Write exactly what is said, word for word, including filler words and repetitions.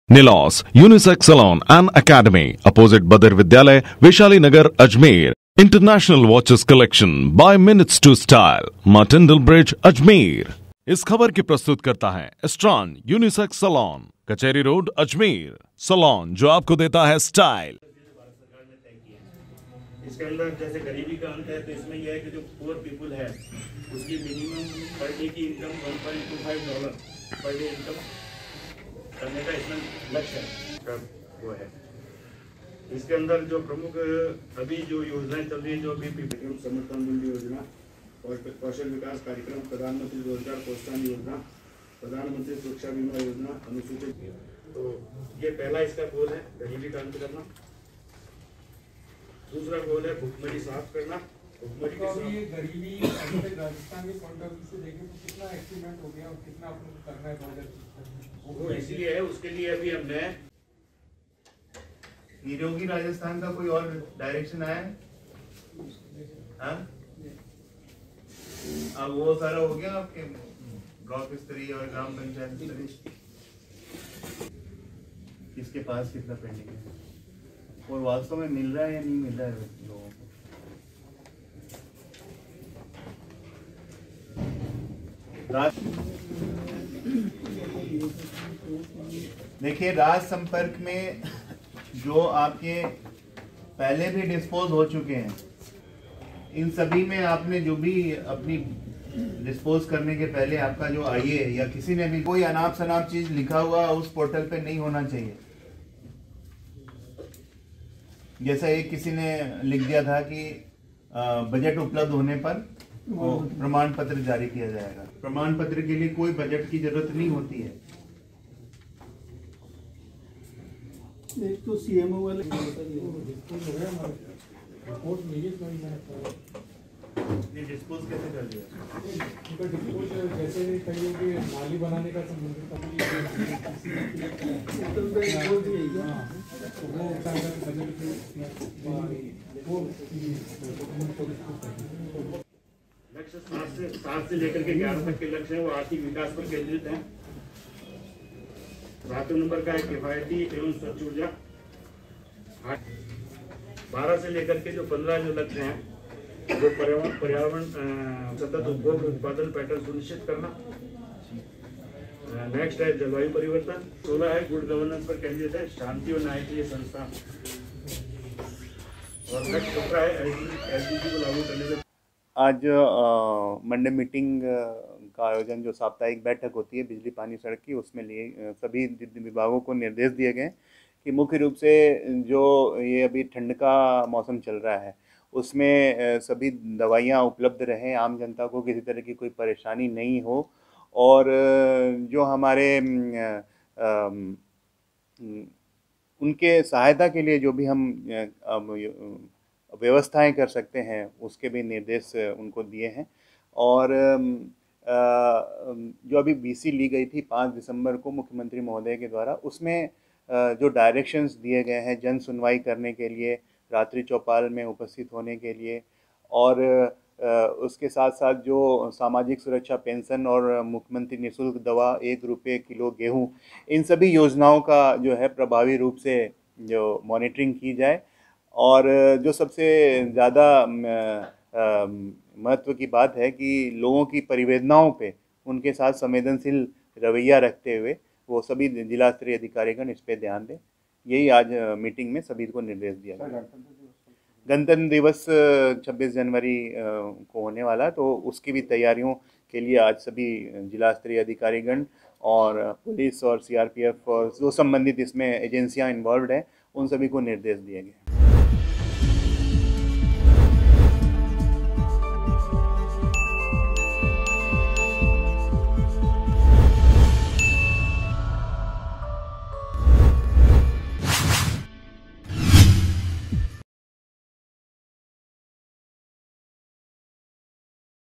Nilos Unisex Salon and Academy, opposite Badr Vidyalay, Vaishali Nagar, Ajmer. International Watches Collection by Minutes to Style, Martindale Bridge, Ajmer. इस खबर की प्रस्तुत करता है Astron unisex salon, Kacheri road, Ajmer. Salon जो आपको देता है स्टाइल। इसके अंदर जैसे गरीबी का अंत है, तो इसमें यह है कि जो पुअर पीपल है उसकी मिनिमम पर डे की income one point two five dollar per day income करने का इसमें लक्ष्य है वो है। इसके अंदर जो प्रमुख अभी जो योजनाएं चल रही है, जो अभी पीएम समर्थन मूल्य योजना, कौशल विकास कार्यक्रम, प्रधानमंत्री रोजगार प्रोत्साहन योजना, प्रधानमंत्री सुरक्षा बीमा योजना, अनुसूचित, तो ये पहला इसका गोल है गरीबी का अंत करना। दूसरा गोल है भुखमरी साफ करना। भुखमरी तो अभी ये गरीबी राजस्थान के पॉइंट ऑफ व्यू से देखें तो कितना एक्सीडेंट हो गया और कितना आपको करना है दो हजार पच्चीस वो इसलिए है, उसके लिए अभी हमने निरोगी राजस्थान का कोई और डायरेक्शन आया है? हाँ? अब वो सारा हो गया आपके ब्लॉक स्तरीय और ग्राम पंचायत स्तरीय, किसके पास कितना पेंडिंग है और वास्तव में मिल रहा है या नहीं मिल रहा है लोगों को? देखिए, राज संपर्क में जो आपके पहले भी डिस्पोज हो चुके हैं, इन सभी में आपने जो भी अपनी डिस्पोज करने के पहले आपका जो आईए या किसी ने भी कोई अनाप शनाप चीज लिखा हुआ उस पोर्टल पे नहीं होना चाहिए। जैसा एक किसी ने लिख दिया था कि बजट उपलब्ध होने पर प्रमाण पत्र जारी किया जाएगा। प्रमाण पत्र के लिए कोई बजट की जरूरत नहीं होती है। एक तो सीएमओ वाले ये डिस्पोज कैसे कर दिया? उनका डिस्पोज जैसे कहिए कि नाली बनाने का संबंधित लक्ष्य सात से सात से लेकर के ग्यारह तक के लक्ष्य है वो आर्थिक विकास पर केंद्रित है। सातवें नंबर का है किफायती एवं स्वच्छ ऊर्जा। बारह से लेकर के जो पंद्रह जो लक्ष्य हैं वो पर्यावरण पर्यावरण सतत उपभोग उत्पादन पैटर्न सुनिश्चित करना। नेक्स्ट है जलवायु परिवर्तन। सोलह है गुड गवर्नेंस पर केंद्रित है, शांति और न्यायप्रिय संस्था। और नेक्स्ट सत्रह है एसडीजी को लागू करने का। आज मंडे मीटिंग का आयोजन, जो साप्ताहिक बैठक होती है बिजली पानी सड़क की, उसमें लिए सभी विभागों को निर्देश दिए गए कि मुख्य रूप से जो ये अभी ठंड का मौसम चल रहा है उसमें सभी दवाइयाँ उपलब्ध रहें, आम जनता को किसी तरह की कोई परेशानी नहीं हो। और जो हमारे उनके सहायता के लिए जो भी हम व्यवस्थाएं कर सकते हैं उसके भी निर्देश उनको दिए हैं। और जो अभी बीसी ली गई थी पाँच दिसंबर को मुख्यमंत्री महोदय के द्वारा, उसमें जो डायरेक्शंस दिए गए हैं जन सुनवाई करने के लिए, रात्रि चौपाल में उपस्थित होने के लिए, और उसके साथ साथ जो सामाजिक सुरक्षा पेंशन और मुख्यमंत्री निःशुल्क दवा, एक रुपये किलो गेहूं, इन सभी योजनाओं का जो है प्रभावी रूप से जो मॉनिटरिंग की जाए। और जो सबसे ज़्यादा महत्व की बात है कि लोगों की परिवेदनाओं पे उनके साथ संवेदनशील रवैया रखते हुए वो सभी जिला स्तरीय अधिकारीगण इस पे ध्यान दें। यही आज मीटिंग में सभी को निर्देश दिया गया। गणतंत्र दिवस छब्बीस जनवरी को होने वाला, तो उसकी भी तैयारियों के लिए आज सभी जिला स्तरीय अधिकारीगण और पुलिस और सीआरपीएफ और जो संबंधित इसमें एजेंसियां इन्वॉल्व हैं उन सभी को निर्देश दिए गए।